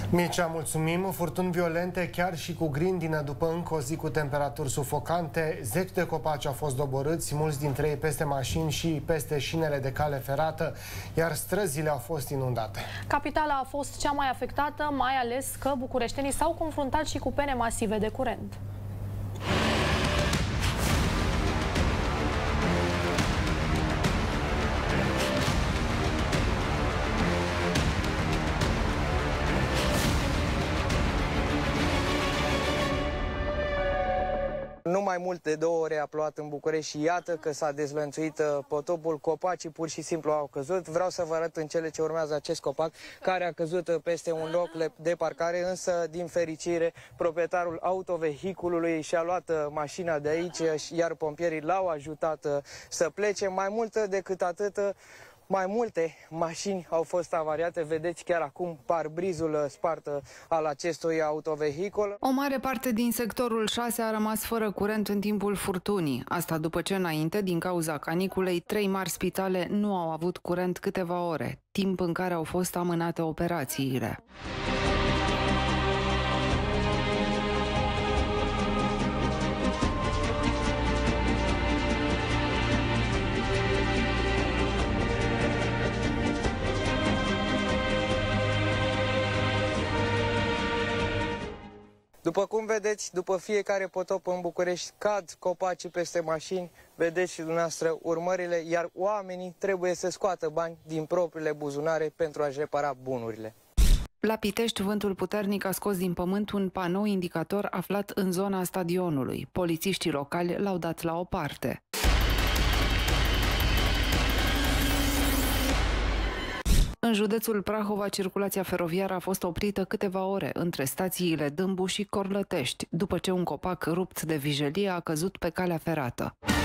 Mircea, mulțumim. Furtuni violente, chiar și cu grindină, după încă o zi cu temperaturi sufocante. Zeci de copaci au fost doborâți, mulți dintre ei peste mașini și peste șinele de cale ferată, iar străzile au fost inundate. Capitala a fost cea mai afectată, mai ales că bucureștenii s-au confruntat și cu pene masive de curent. Nu mai mult de 2 ore a plouat în București și iată că s-a dezlănțuit potopul, copacii pur și simplu au căzut. Vreau să vă arăt în cele ce urmează acest copac care a căzut peste un loc de parcare, însă din fericire proprietarul autovehiculului și-a luat mașina de aici, iar pompierii l-au ajutat să plece. Mai mult decât atât, mai multe mașini au fost avariate, vedeți chiar acum parbrizul spart al acestui autovehicul. O mare parte din sectorul 6 a rămas fără curent în timpul furtunii. Asta după ce înainte, din cauza caniculei, 3 mari spitale nu au avut curent câteva ore, timp în care au fost amânate operațiile. După cum vedeți, după fiecare potop în București cad copacii peste mașini, vedeți și dumneavoastră urmările, iar oamenii trebuie să scoată bani din propriile buzunare pentru a-și repara bunurile. La Pitești, vântul puternic a scos din pământ un panou indicator aflat în zona stadionului. Polițiștii locali l-au dat la o parte. În județul Prahova, circulația feroviară a fost oprită câteva ore între stațiile Dâmbu și Corlătești, după ce un copac rupt de vijelie a căzut pe calea ferată.